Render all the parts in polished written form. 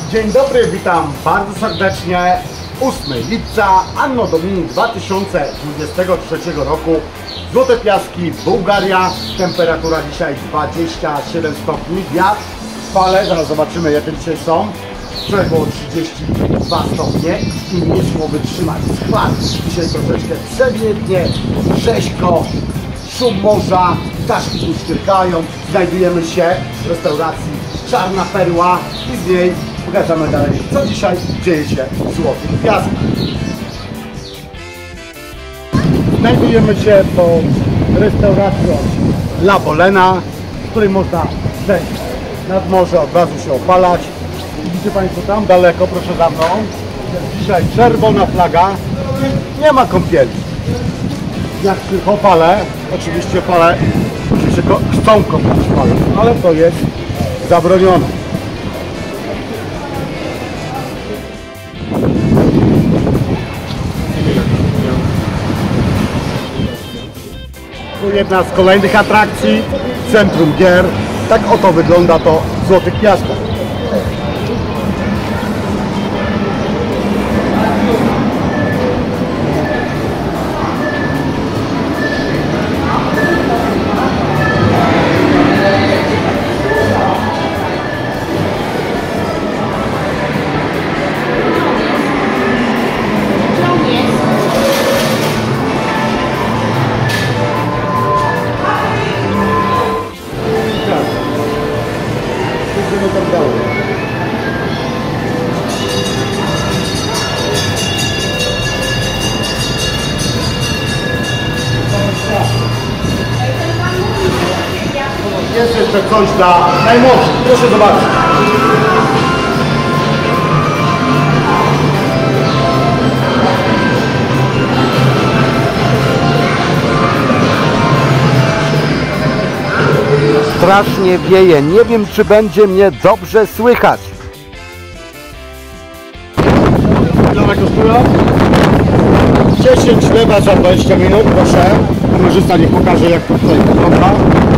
Dzień dobry, witam bardzo serdecznie. 8 lipca, Anno Domini 2023 roku. Złote Piaski, Bułgaria. Temperatura dzisiaj 27 stopni. Wiatr, fale, zaraz zobaczymy jakie dzisiaj są. Wczoraj było 32 stopnie i nie szło wytrzymać. Skład dzisiaj troszeczkę przebiegnie, rzeźko, szum morza, ptaszki tu świerkają. Znajdujemy się w restauracji Czarna Perła i z niej pokażemy dalej, co dzisiaj dzieje się w Złotych Piaskach. Znajdujemy się pod restauracją La Bolena, w której można zejść nad morze, od razu się opalać. Widzicie Państwo tam daleko, proszę za mną. Dzisiaj czerwona flaga, nie ma kąpieli. Jak tylko fale, oczywiście chcą kąpać fale, ale to jest zabronione. Tu jedna z kolejnych atrakcji, Centrum Gier. Tak oto wygląda to w Złotych Piaskach. Jest jeszcze coś dla najmłodszych, proszę zobaczyć. Strasznie wieje, nie wiem czy będzie mnie dobrze słychać. Ile one kosztują? 10 lewa za 20 minut, proszę. Kamerzysta niech pokaże jak to tutaj wygląda.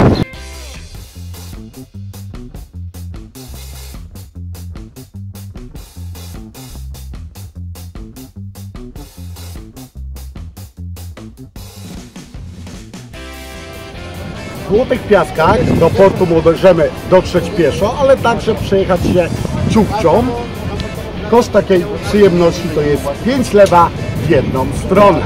W Złotych Piaskach do portu możemy dotrzeć pieszo, ale także przejechać się ciupcią. Koszt takiej przyjemności to jest 5 lewa w jedną stronę.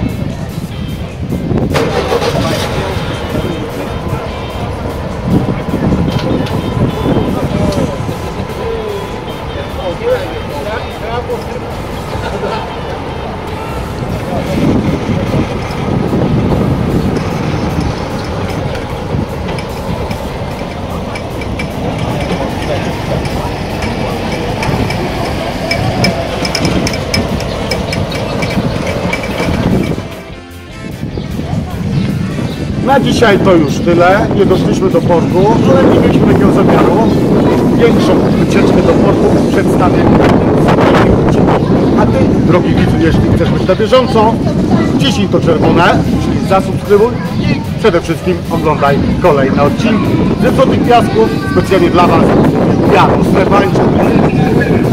Na dzisiaj to już tyle. Nie doszliśmy do portu, ale nie mieliśmy takiego zamiaru. Większą wycieczkę do portu przedstawię. A Ty, drogi widzu, jeśli chcesz być na bieżąco, wciśnij to czerwone, czyli zasubskrybuj i przede wszystkim oglądaj kolejne odcinki. Ze Złotych Piasków specjalnie dla Was, Janusz Stefańczyk.